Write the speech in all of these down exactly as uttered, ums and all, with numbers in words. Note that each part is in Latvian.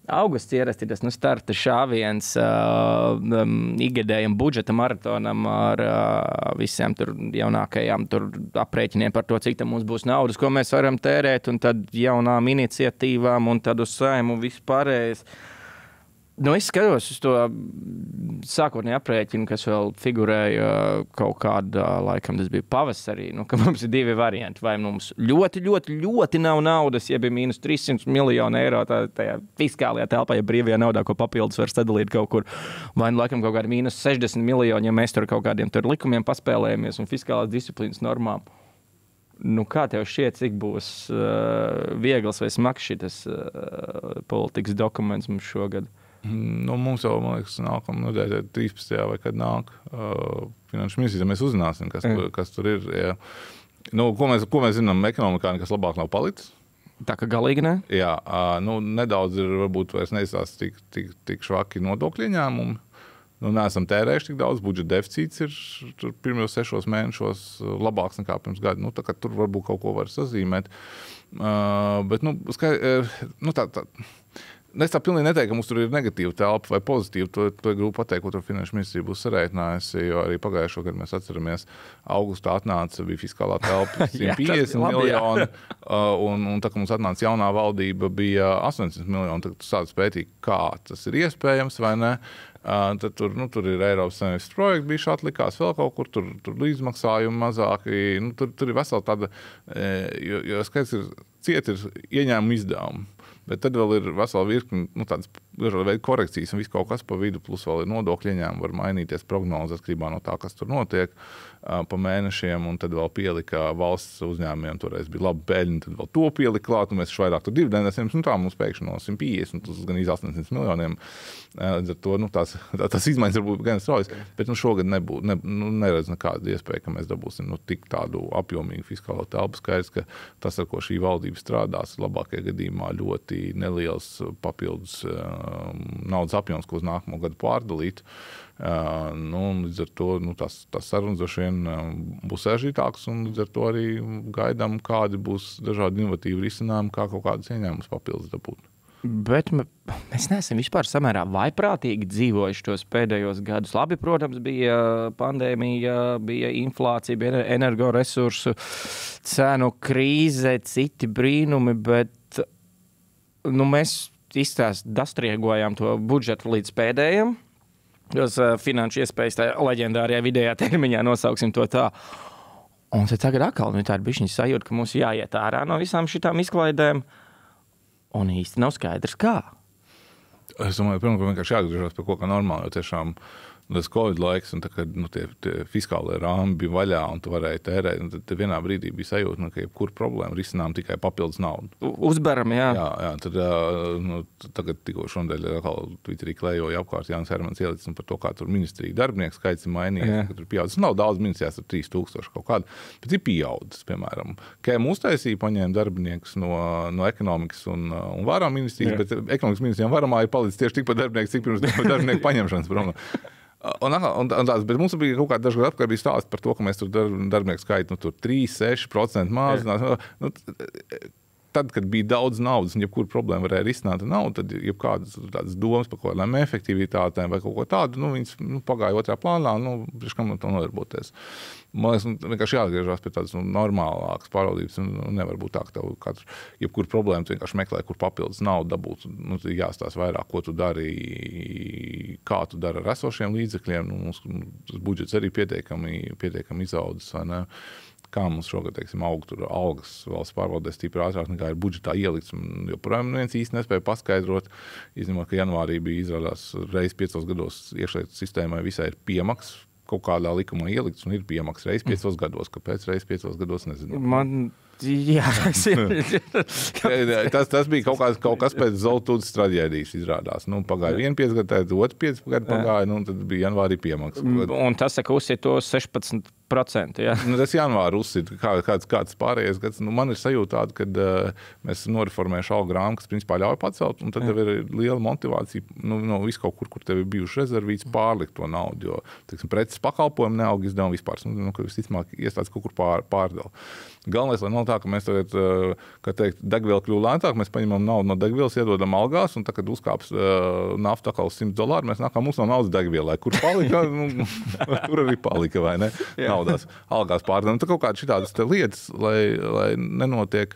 augusts ierasti tas nu, starta šāviens uh, um, ikgadējam budžeta maratonam ar uh, visiem tur jaunākajām tur aprēķiniem par to, cik tam mums būs naudas, ko mēs varam tērēt, un tad jaunām iniciatīvām, un tad uz Saimu vispārējais. Nu, es skatos uz to sākotnēji aprēķinu, kas vēl figurēja kaut kādā, laikam tas bija pavasarī, nu, ka mums ir divi varianti. Vai mums ļoti, ļoti, ļoti nav naudas, ja bija mīnus trīs simti miljonu eiro tā, tajā fiskālajā telpā, ja brīvajā naudā, ko papildus var sadalīt kaut kur. Vai, nu, laikam, kaut kādi mīnus sešdesmit miljoni, ja mēs tur kaut kādiem tur likumiem paspēlējamies un fiskālās disciplīnas normām. Nu, kā tev šķiet, cik būs uh, viegls vai smags šitas uh, politikas dokuments mums šogad? Nu, mums jau, man liekas, nākamā nedēļa trīspadsmitajā vai kad nāk uh, finanšu ministrija, mēs uzzināsim, kas, mm. kas tur ir. Ja. Nu, ko, mēs, ko mēs zinām ekonomikā, nekas labāk nav palicis. Tā kā galīgi ne? Jā, uh, nu, nedaudz ir varbūt vairs neizstās tik, tik, tik švaki nodokļu ieņēmumi. Nu, neesam tērējuši tik daudz, budžeta deficīts ir tur pirmajos sešos mēnešos labāks nekā pirms gada. Nu, tā kā tur varbūt kaut ko var sazīmēt. Uh, bet, nu, skai, nu tā, tā. Es tā pilnīgi neteiktu, ka mums tur ir negatīva telpa vai pozitīva. To, to ir grūti pateikt, ko tur finanšu ministrija būs sarēķinājusi, jo arī pagājušo gadu mēs atceramies, augustā atnāca, bija fiskālā telpa simt piecdesmit miljoni, un, un tā, ka mums atnāca jaunā valdība, bija astoņdesmit miljoni. Tad tu sāc pētīt, kā tas ir iespējams vai ne. Tad tur, nu, tur ir Eiropas Savienības projekti, bijuši atlikās vēl kaut kur, tur, tur līdzmaksājumi mazāki. Nu, tur, tur ir vesela tāda, jo, jo skaits ir, ciet ir ieņēmumu izdevumi. Bet tad vēl ir vesela virkni, nu, tādas veida korekcijas un viss kaut kas pa vidu, plus vēl ir nodokļu ieņēmumi, var mainīties prognozes atkarībā no tā, kas tur notiek uh, pa mēnešiem, un tad vēl pielika valsts uzņēmumiem, toreiz bija labi peļņi, tad vēl to pielika klāt, un mēs vairāk tur dividendēs, un tā mums pēkšņi no simt piecdesmit uz gan iz astoņdesmit miljoniem. Līdz ar to, nu, tās, tā, tās izmaiņas varbūt gan straujas, bet nu, šogad nebūtu, ne, nu, neredz nekādu iespēju, ka mēs dabūsim nu, tik tādu apjomīgu fiskālo telpu. Skaidrs, ka tas, ar ko šī valdība strādās, labākajā gadījumā ļoti neliels papildus uh, naudas apjoms, ko uz nākamo gadu pārdalīt. Uh, nu, līdz ar to nu, tās, tās sarunas droši vien uh, būs sarežģītākas, un līdz ar to arī gaidām, kādi būs dažādi inovatīvi risinājumi, kā kaut kādas ieņēmumus papildus dabūt. Bet mēs neesam vispār samērā vaiprātīgi dzīvojuši tos pēdējos gadus. Labi, protams, bija pandēmija, bija inflācija, bija energoresursu cenu krīze, citi brīnumi, bet nu, mēs izstās dastriegojām to budžetu līdz pēdējiem. Tos uh, finanšu iespējas tā leģendārajā vidējā termiņā, nosauksim to tā. Un tad tagad atkal nu, tāda bišķiņa sajūta, ka mums jāiet ārā no visām šitām izklaidēm. Un īsti nav skaidrs, kā. Es domāju, pirmkārt, vienkārši jāatgriežas pie kaut kā normāla, jo tiešām tas Covid laiks, un tā, kad nu, tie, tie fiskālie rāmi bija vaļā, un tu varēji tērēt, un tad vienā brīdī bija sajūta, nu, ka jebkura problēma risinām tikai papildus naudu. Uzberam, jā. Jā, jā tad nu, tagad tikko šodien atkal Twitterī klejoja apkārt Jānis Hermans ielicis par to, kā tur ministrija darbinieku skaits ir mainījies, ka tur pieaudzis. Nav daudz ministrijās, tur trīs tūkstoši kaut kādu, bet ir pieaudzis, piemēram. K M uztaisīja paņēma darbiniekus no, no ekonomikas un, un varam ministrijas, jā. Bet ekonomikas ministrijām varamā ir palicis tieši tikpat darbinieku, cik pirms darbinieku paņemšanas problēma. Un, un, un tās, bet mums bija kaut kāda dažkārt atkārt bija stāsts par to, ka mēs tur darb, darbinieku skaitu nu, tur trīs, seši procenti mazinās. Nu, tad, kad bija daudz naudas un jebkuru problēmu varēja risināt naudu, tad jebkādas tādas domas par kaut kādām efektivitātēm vai kaut ko tādu, nu, viņas nu, pagāja otrā plānā, nu, priekš kam to nodarboties. Man liekas, nu, vienkārši jāatgriežās pie tādas nu, normālākas pārvaldības, un nu, nevar būt tā, ka tev katru, jebkuru problēmu tu vienkārši meklē, kur papildus naudu dabūt, nu, jāstāsta vairāk, ko tu dari, kā tu dari ar esošiem līdzekļiem, nu, mums tas budžets arī pietiekami, pietiekami izaudzis, vai ne? Kā mums šogad, teiksim, aug tur algas valsts pārvaldēs tīpri ātrāk nekā ir budžetā ielikts, un joprojām viens īsti nespēja paskaidrot, izņemot, ka janvārī bija izrādās reiz piecos gados iekšlietu sistēmai visai ir piemaks, kaut kādā likumā ielikts un ir piemaks reiz piecos mm. gados, kāpēc reiz piecos gados nezinu. Man, jā, tas, tas bija kaut, kā, kaut kas pēc Zoltūdas traģēdijas izrādās. Nu, pagāja vienu piecgadu, tad otru piecgadu pagāja, nu, tad bija janvārī piemaks. Un tas, ka uzsiet to sešpadsmit procenti, jā. Nu, tas janvāra uzsit, kā, kāds, kāds pārējais gads. Nu, man ir sajūta tāda, ka uh, mēs noriformējuši algu grāmu, kas principā ļauj pacelt, un tad tev ir liela motivācija nu, no visu kaut kur, kur tev ir bijuši rezervīts, pārlikt to naudu, jo, teiksim, preces pakalpojumu neaug izdevumi vispār, nu, ka visticamāk iestādes kaut kur pār, pārdala. Galvenais, lai nav tā, ka mēs tagad, uh, kā teikt, degviela kļūst lētāk, mēs paņemam naudu no degvielas, iedodam algās, un tā, kad uzkāps uh, nafta atkal simts dolāru, mēs nākam, mums nav naudas degvielai, kur palika, nu, tur arī palika, vai ne? Naudās, algās pārdevām. Tā kaut kādas šitādas lietas, lai, lai nenotiek.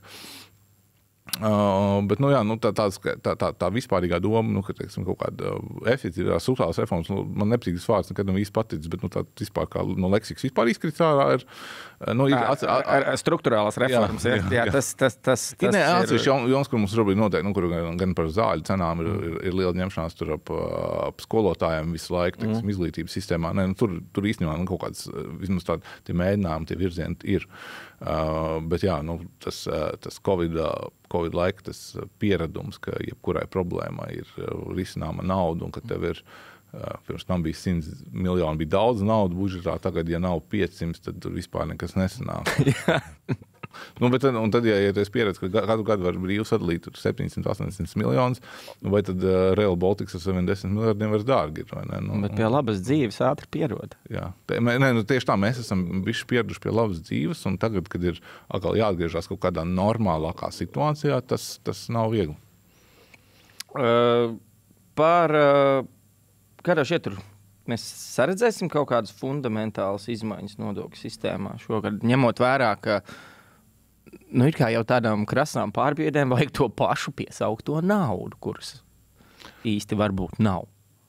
Uh, bet, nu jā, nu, tā, tāds, tā, tā, tā vispārīgā doma, nu, ka, teiksim, kaut kāda efektīvās struktūrālās reformas, nu, man nepatīk tas vārds, nekad nav īsti paticis, bet, nu, tā vispār kā no leksikas vispār izkrits ārā ir, nu, ir ar, ar, ar struktūrālās reformas, jā, jā, jā, jā, tas, tas, tas, tas ne, ir... Atsevišķi jums, kur mums šobrīd noteikti, nu, kur gan, gan par zāļu cenām ir, ir, ir liela ņemšanās tur ap, ap skolotājiem visu laiku, teiksim, mm. izglītības sistēmā. Ne, nu, tur, tur īstenībā nu, kaut kāds, vismaz tādi, tie mēģinājumi, tie virzieni ir. Uh, bet jā, nu, tas, tas COVID, COVID laika, tas pieredums, ka jebkurai problēmai ir risināma nauda un ka tev ir, uh, pirms tam bija simts miljoni, bija daudz naudu budžetā, tagad, ja nav piecsimt, tad tur vispār nekas nesanāk. Nu, bet, un tad, ja, ja tu esi pieredzi, ka katru gadu var brīvi sadalīt septiņsimt astoņdesmit miljonus, vai tad uh, Rail Baltics ar saviem desmit miljardiem vairs dārgi ir, vai ne? Nu, bet pie labas dzīves ātri pierod. Jā, te, ne, nu, tieši tā, mēs esam bišķi pieraduši pie labas dzīves, un tagad, kad ir atkal jāatgriežās kaut kādā normālākā situācijā, tas, tas nav viegli. Uh, par, uh, kādā šeit tur? Mēs saredzēsim kaut kādas fundamentālas izmaiņas nodokļu sistēmā šogad, ņemot vērā, ka nu, ir kā jau tādām krasām pārbiedēm vajag to pašu piesaukto naudu, kuras īsti varbūt nav.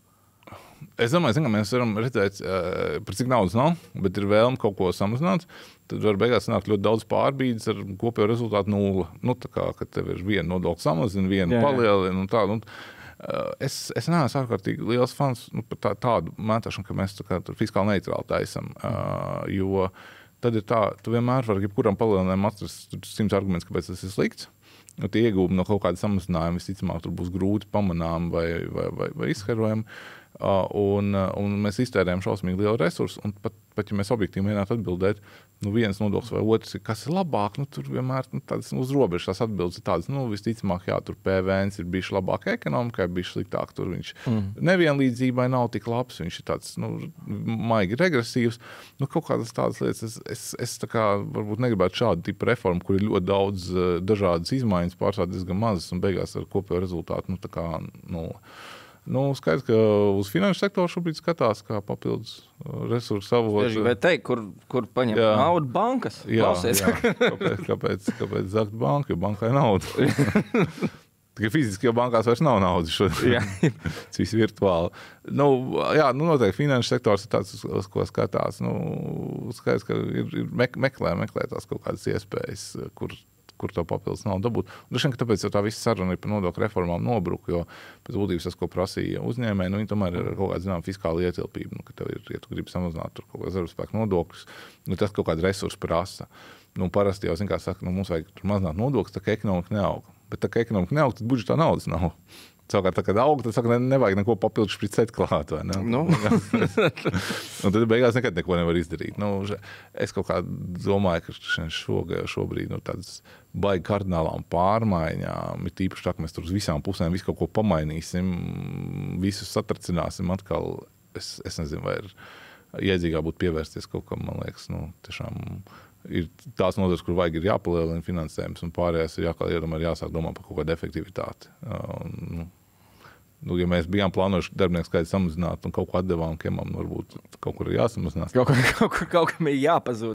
Es domāju, zin, ka mēs varam redzēt, uh, par cik naudas nav, bet ir vēlme kaut ko samazināt, tad var beigās sanākt ļoti daudz pārbīdes ar kopējo rezultātu nulle. Nu, tā kā, ka tev ir viena nodokļa samazina, viena palielina un tā. Un, uh, es, es neesmu ārkārtīgi liels fans nu, par tā, tādu mētāšanu, ka mēs tā kā fiskāli neitrāli taisam, uh, jo tad ir tā, tu vienmēr vari jebkuram palielinājumam atrast simts arguments, kāpēc tas ir slikts. Nu, tie iegūmi no kaut kāda samazinājuma visticamāk tur būs grūti pamanām vai, vai, vai, vai izskarojami. Uh, un, uh, un mēs iztērējam šausmīgi lielu resursu, un pat, pat ja mēs objektīvi mēģinātu atbildēt, nu viens nodoklis vai otrs, kas ir labāk, nu tur vienmēr nu, tādas uz robežas tās atbildes ir tādas, nu visticamāk, jā, tur P V N ir bijis labāk ekonomikai, bijis sliktāk, tur viņš mm. nevienlīdzībai nav tik labs, viņš ir tāds, nu, maigi regresīvs, nu kaut kādas tādas lietas, es, es, es tā kā varbūt negribētu šādu tipu reformu, kur ir ļoti daudz uh, dažādas izmaiņas, pārsvarā diezgan mazas un beigās ar kopējo rezultātu, nu tā kā, nu, Nu, skaidrs, ka uz finanšu sektoru šobrīd skatās kā papildus resursu avotu. Vai teikt, kur, kur paņem jā. naudu bankas? Jā, jā. Kāpēc, kāpēc, kāpēc zakt banku, jo bankai naudu? Tikai fiziski jau bankās vairs nav naudas šodien. Tas viss virtuāli. Nu, jā, nu noteikti finanšu sektors ir tāds, uz, uz ko skatās. Nu, skaidrs, ka ir, ir meklē, meklē tās kaut kādas iespējas, kur kur to papildus nav dabūt. Un šeit, tāpēc jau tā visa saruna ir par nodokļu reformām nobruka, jo pēc būtības tas, ko prasīja uzņēmēji, nu, viņi tomēr ir kaut kāda zinām fiskāla ietilpība, nu, ka tev ir, ja tu gribi samazināt tur kaut kādas darbspēku nodokļus, nu, tas kaut kāda resursa prasa. Nu, parasti jau, zin kā saka, nu, mums vajag tur mazināt nodokļus, tā kā ekonomika neaug. Bet tā kā ekonomika neaug, tad budžetā naudas nav. Savukārt, tā, kad aug, tad saka, ne, nevajag neko papildus špricēt klāt, vai ne? Nu. Un tad beigās nekad neko nevar izdarīt. Nu, es kaut kā domāju, ka šogad, šobrīd nu, tādas baigi kardinālām pārmaiņām, ir tīpaši tā, ka mēs tur uz visām pusēm visu kaut ko pamainīsim, visus satracināsim atkal. Es, es nezinu, vai ir iedzīgā būt pievērsties kaut kam, man liekas, nu, tiešām ir tās nozares, kur vajag ir jāpalielina finansējums, un pārējās ir jādomā, jāsāk domāt par kaut kādu efektivitāti. Nu, nu, ja mēs bijām plānojuši darbinieku skaitu samazināt un kaut ko atdevām, kemam varbūt kaut kur ir jāsamazinās. Kaut, kaut, kaut, kaut kam ir jāpazūd.